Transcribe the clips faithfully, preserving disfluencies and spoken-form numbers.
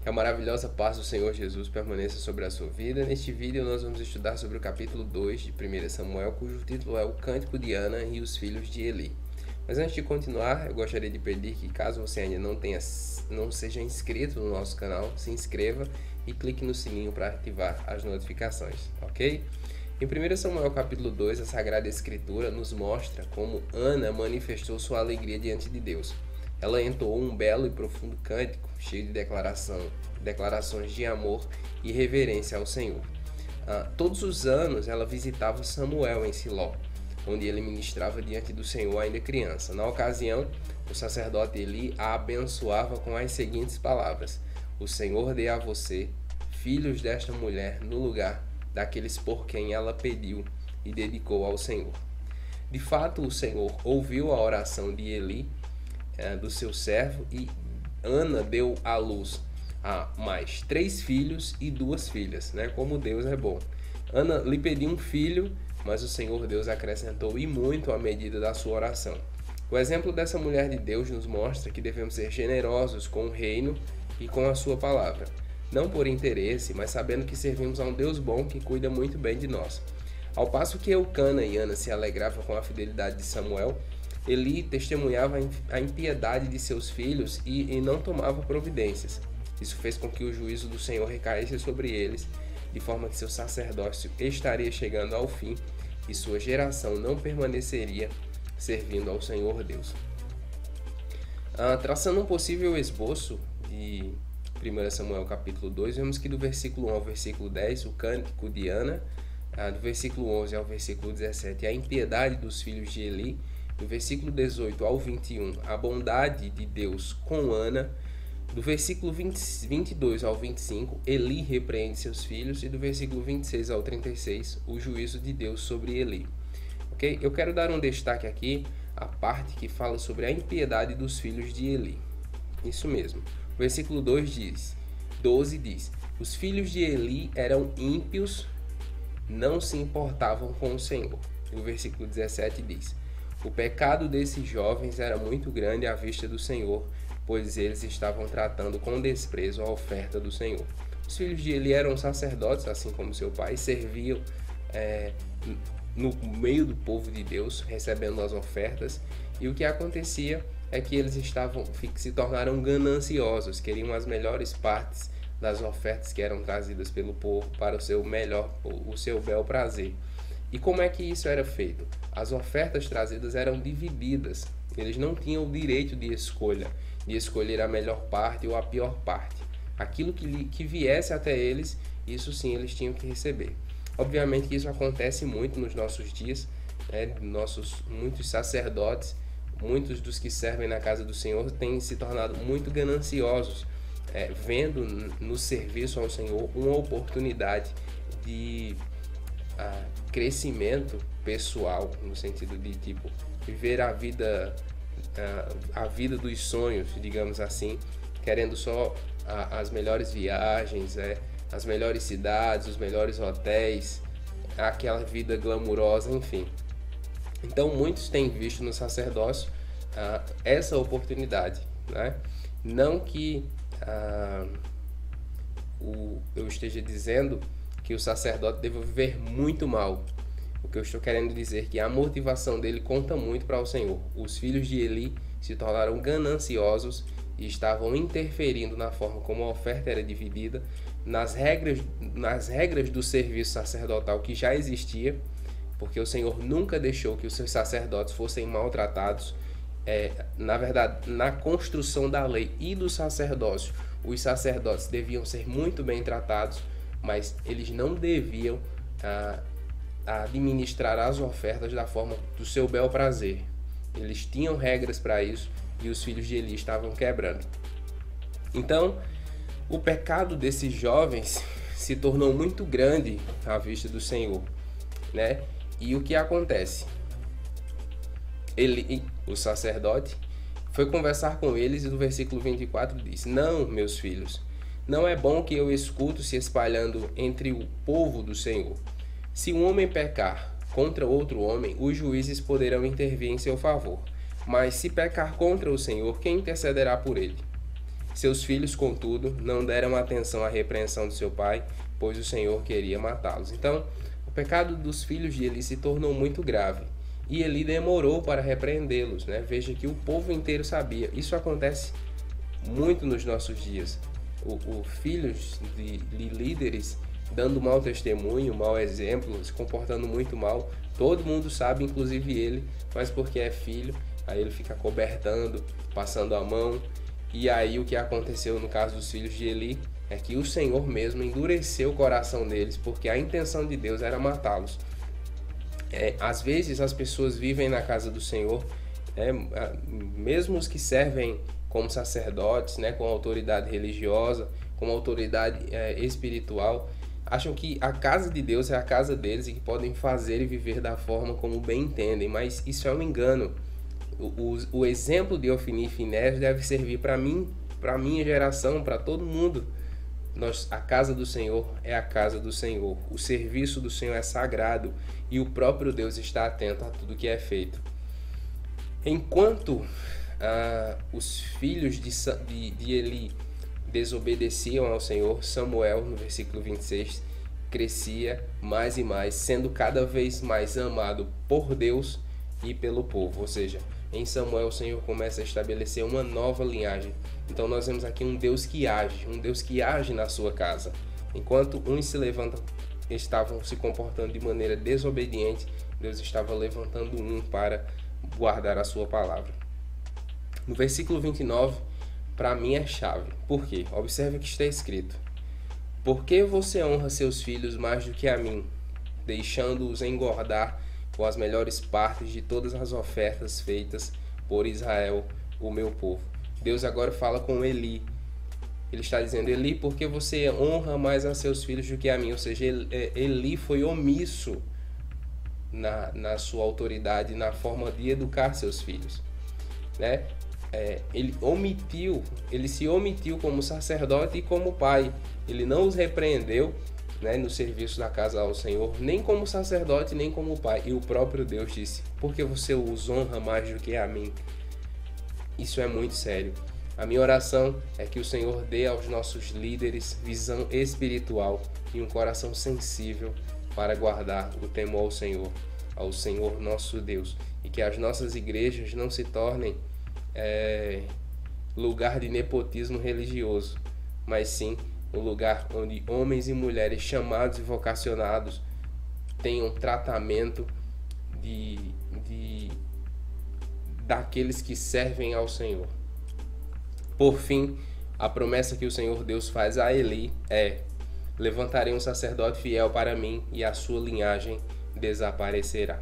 Que a maravilhosa paz do Senhor Jesus permaneça sobre a sua vida. Neste vídeo nós vamos estudar sobre o capítulo dois de primeira Samuel, cujo título é o Cântico de Ana e os Filhos de Eli. Mas antes de continuar, eu gostaria de pedir que, caso você ainda não, tenha, não seja inscrito no nosso canal, se inscreva e clique no sininho para ativar as notificações, ok? Em primeira Samuel capítulo dois, a Sagrada Escritura nos mostra como Ana manifestou sua alegria diante de Deus. Ela entoou um belo e profundo cântico, cheio de declaração, declarações de amor e reverência ao Senhor. Ah, todos os anos ela visitava Samuel em Siló, onde ele ministrava diante do Senhor ainda criança. Na ocasião, o sacerdote Eli a abençoava com as seguintes palavras: O Senhor dê a você filhos desta mulher no lugar daqueles por quem ela pediu e dedicou ao Senhor. De fato, o Senhor ouviu a oração de Eli, do seu servo, e Ana deu à luz a mais três filhos e duas filhas, né? Como Deus é bom. Ana lhe pediu um filho, mas o Senhor Deus acrescentou e muito à medida da sua oração. O exemplo dessa mulher de Deus nos mostra que devemos ser generosos com o reino e com a sua palavra, não por interesse, mas sabendo que servimos a um Deus bom que cuida muito bem de nós. Ao passo que Eucana e Ana se alegravam com a fidelidade de Samuel, Eli testemunhava a impiedade de seus filhos e, e não tomava providências. Isso fez com que o juízo do Senhor recaísse sobre eles, de forma que seu sacerdócio estaria chegando ao fim e sua geração não permaneceria servindo ao Senhor Deus. Ah, traçando um possível esboço de primeira Samuel capítulo dois, vemos que do versículo um ao versículo dez, o cântico de Ana, ah, do versículo onze ao versículo dezessete, a impiedade dos filhos de Eli, do versículo dezoito ao vinte e um, a bondade de Deus com Ana, do versículo vinte, vinte e dois ao vinte e cinco, Eli repreende seus filhos, e do versículo vinte e seis ao trinta e seis, o juízo de Deus sobre Eli. Okay? Eu quero dar um destaque aqui à parte que fala sobre a impiedade dos filhos de Eli. Isso mesmo. O versículo dois diz, doze diz: Os filhos de Eli eram ímpios, não se importavam com o Senhor. E o versículo dezessete diz: O pecado desses jovens era muito grande à vista do Senhor, pois eles estavam tratando com desprezo a oferta do Senhor. Os filhos de Eli eram sacerdotes, assim como seu pai, serviam é, no meio do povo de Deus, recebendo as ofertas, e o que acontecia é que eles estavam, se tornaram gananciosos, queriam as melhores partes das ofertas que eram trazidas pelo povo para o seu melhor, o seu bel prazer. E como é que isso era feito? As ofertas trazidas eram divididas. Eles não tinham o direito de escolha, de escolher a melhor parte ou a pior parte. Aquilo que, que viesse até eles, isso sim eles tinham que receber. Obviamente que isso acontece muito nos nossos dias, né? Nossos, muitos sacerdotes, muitos dos que servem na casa do Senhor têm se tornado muito gananciosos, é, vendo no serviço ao Senhor uma oportunidade de a crescimento pessoal, no sentido de tipo viver a vida a, a vida dos sonhos, digamos assim, querendo só a, as melhores viagens, é, as melhores cidades, os melhores hotéis, aquela vida glamurosa, enfim. Então muitos têm visto no sacerdócio ah, essa oportunidade, né? Não que ah, o, eu esteja dizendo que o sacerdote deve viver muito mal. O que eu estou querendo dizer é que a motivação dele conta muito para o Senhor. Os filhos de Eli se tornaram gananciosos e estavam interferindo na forma como a oferta era dividida, nas regras, nas regras do serviço sacerdotal que já existia, porque o Senhor nunca deixou que os seus sacerdotes fossem maltratados. É, na verdade, na construção da lei e do sacerdócio, os sacerdotes deviam ser muito bem tratados, mas eles não deviam ah, administrar as ofertas da forma do seu bel prazer. Eles tinham regras para isso e os filhos de Eli estavam quebrando. Então, o pecado desses jovens se tornou muito grande à vista do Senhor, né? E o que acontece? Eli, o sacerdote, foi conversar com eles e no versículo vinte e quatro diz: Não, meus filhos, não é bom que eu escuto se espalhando entre o povo do Senhor. Se um homem pecar contra outro homem, os juízes poderão intervir em seu favor. Mas se pecar contra o Senhor, quem intercederá por ele? Seus filhos, contudo, não deram atenção à repreensão de seu pai, pois o Senhor queria matá-los. Então, o pecado dos filhos de Eli se tornou muito grave. E Eli demorou para repreendê-los, né? Veja que o povo inteiro sabia. Isso acontece muito nos nossos dias. O, o filhos de, de líderes dando mau testemunho, mau exemplo, se comportando muito mal. Todo mundo sabe, inclusive ele, mas porque é filho, aí ele fica cobertando, passando a mão. E aí o que aconteceu no caso dos filhos de Eli é que o Senhor mesmo endureceu o coração deles, porque a intenção de Deus era matá-los. É, às vezes as pessoas vivem na casa do Senhor, é, mesmo os que servem como sacerdotes, né, com autoridade religiosa, com autoridade é, espiritual, acham que a casa de Deus é a casa deles e que podem fazer e viver da forma como bem entendem, mas isso é um engano. O, o, o exemplo de Ofni e Finéias deve servir para mim, para a minha geração, para todo mundo. Nós, a casa do Senhor é a casa do Senhor. O serviço do Senhor é sagrado e o próprio Deus está atento a tudo que é feito. Enquanto ah, os filhos de, de, de Eli desobedeciam ao Senhor, Samuel, no versículo vinte e seis, crescia mais e mais, sendo cada vez mais amado por Deus e pelo povo. Ou seja, em Samuel o Senhor começa a estabelecer uma nova linhagem. Então nós vemos aqui um Deus que age, um Deus que age na sua casa. Enquanto uns se levantam, estavam se comportando de maneira desobediente, Deus estava levantando um para guardar a sua palavra. No versículo vinte e nove, para mim é chave. Por quê? Observe o que está escrito. Por que você honra seus filhos mais do que a mim, deixando-os engordar com as melhores partes de todas as ofertas feitas por Israel, o meu povo? Deus agora fala com Eli. Ele está dizendo: Eli, por que você honra mais a seus filhos do que a mim? Ou seja, Eli foi omisso na, na sua autoridade, na forma de educar seus filhos, né? É, ele omitiu, ele se omitiu como sacerdote e como pai. Ele não os repreendeu, né, no serviço da casa ao Senhor, nem como sacerdote, nem como pai. E o próprio Deus disse: por que você os honra mais do que a mim? Isso é muito sério. A minha oração é que o Senhor dê aos nossos líderes visão espiritual e um coração sensível para guardar o temor ao Senhor, ao Senhor nosso Deus, e que as nossas igrejas não se tornem é, lugar de nepotismo religioso, mas sim um lugar onde homens e mulheres chamados e vocacionados tenham tratamento de, de daqueles que servem ao Senhor. Por fim, a promessa que o Senhor Deus faz a Eli é: levantarei um sacerdote fiel para mim e a sua linhagem desaparecerá.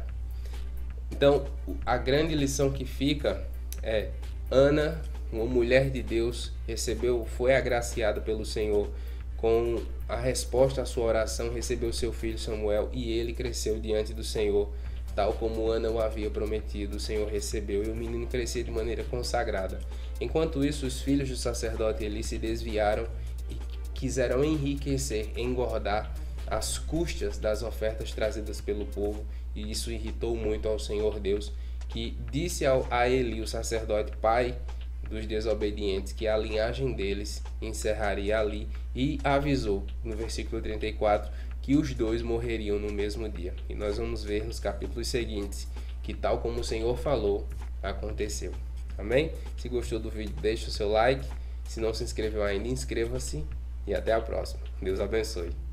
Então, a grande lição que fica é: Ana, uma mulher de Deus, recebeu, foi agraciada pelo Senhor com a resposta à sua oração, recebeu seu filho Samuel e ele cresceu diante do Senhor, tal como Ana o havia prometido. O Senhor recebeu e o menino crescia de maneira consagrada. Enquanto isso, os filhos do sacerdote Eli se desviaram e quiseram enriquecer, engordar às custas das ofertas trazidas pelo povo, e isso irritou muito ao Senhor Deus, que disse ao, a Eli, o sacerdote, pai dos desobedientes, que a linhagem deles encerraria ali, e avisou, no versículo trinta e quatro, que os dois morreriam no mesmo dia. E nós vamos ver nos capítulos seguintes que, tal como o Senhor falou, aconteceu. Amém? Se gostou do vídeo, deixe o seu like. Se não se inscreveu ainda, inscreva-se. E até a próxima. Deus abençoe.